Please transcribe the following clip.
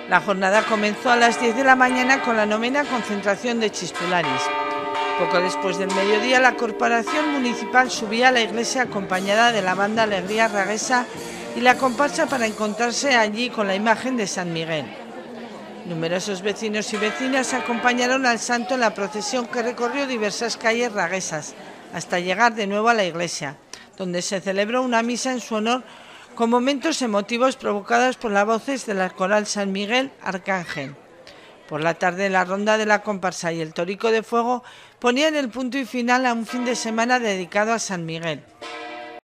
La jornada comenzó a las 10 de la mañana con la novena concentración de Chispulanis. Poco después del mediodía, la corporación municipal subía a la iglesia acompañada de la banda Alegría Raguesa y la comparsa para encontrarse allí con la imagen de San Miguel. Numerosos vecinos y vecinas acompañaron al santo en la procesión que recorrió diversas calles raguesas hasta llegar de nuevo a la iglesia, donde se celebró una misa en su honor con momentos emotivos provocados por las voces de la coral San Miguel Arcángel. Por la tarde, la ronda de la comparsa y el torico de fuego ponían el punto y final a un fin de semana dedicado a San Miguel.